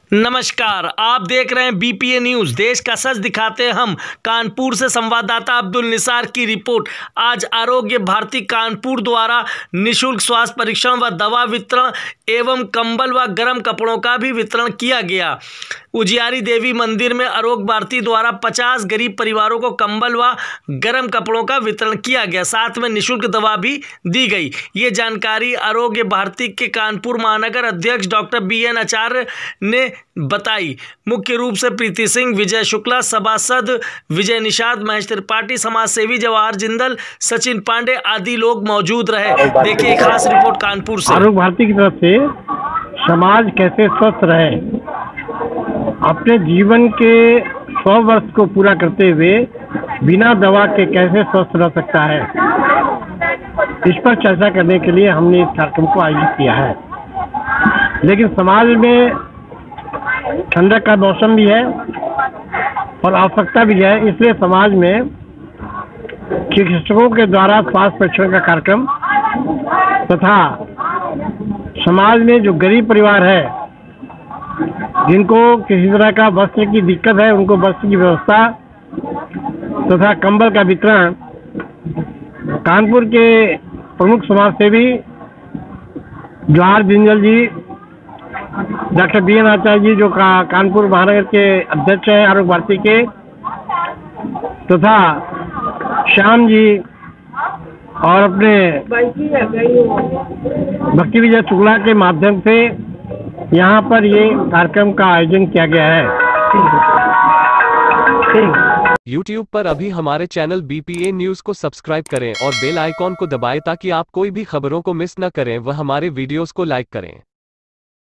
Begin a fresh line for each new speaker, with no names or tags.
नमस्कार, आप देख रहे हैं बीपीए न्यूज। देश का सच दिखाते हैं हम। कानपुर से संवाददाता अब्दुल निसार की रिपोर्ट। आज आरोग्य भारती कानपुर द्वारा निःशुल्क स्वास्थ्य परीक्षण व दवा वितरण एवं कंबल व गर्म कपड़ों का भी वितरण किया गया। उजियारी देवी मंदिर में आरोग्य भारती द्वारा 50 गरीब परिवारों को कंबल व गर्म कपड़ों का वितरण किया गया। साथ में निःशुल्क दवा भी दी गई। ये जानकारी आरोग्य भारती के कानपुर महानगर अध्यक्ष डॉक्टर BN आचार्य ने बताई। मुख्य रूप से प्रीति सिंह, विजय शुक्ला, सभासद विजय निषाद, महेश त्रिपाठी, समाज सेवी जवाहर जिंदल, सचिन पांडे आदि लोग मौजूद रहे। देखिए खास रिपोर्ट कानपुर से।
आरोग्य भारती की तरफ से समाज कैसे स्वस्थ रहे, अपने जीवन के 100 वर्ष को पूरा करते हुए बिना दवा के कैसे स्वस्थ रह सकता है, इस पर चर्चा करने के लिए हमने इस कार्यक्रम को आयोजित किया है। लेकिन समाज में ठंडक का मौसम भी है और आवश्यकता भी है, इसलिए समाज में चिकित्सकों के द्वारा स्वास्थ्य परीक्षण का कार्यक्रम तथा समाज में जो गरीब परिवार है, जिनको किसी तरह का वस्त्र की दिक्कत है, उनको वस्त्र की व्यवस्था तथा कंबल का वितरण कानपुर के प्रमुख समाज सेवी जवाहर जिंदल जी, डॉक्टर BN आचार्य जी जो कानपुर महानगर के अध्यक्ष हैं आरोग्य भारती के, तथा श्याम जी और अपने भक्ति विजय शुक्ला के माध्यम से यहाँ पर ये कार्यक्रम का आयोजन किया गया है।
YouTube पर अभी हमारे चैनल BPA न्यूज को सब्सक्राइब करें और बेल आइकॉन को दबाएं ताकि आप कोई भी खबरों को मिस न करें व हमारे वीडियोस को लाइक करें।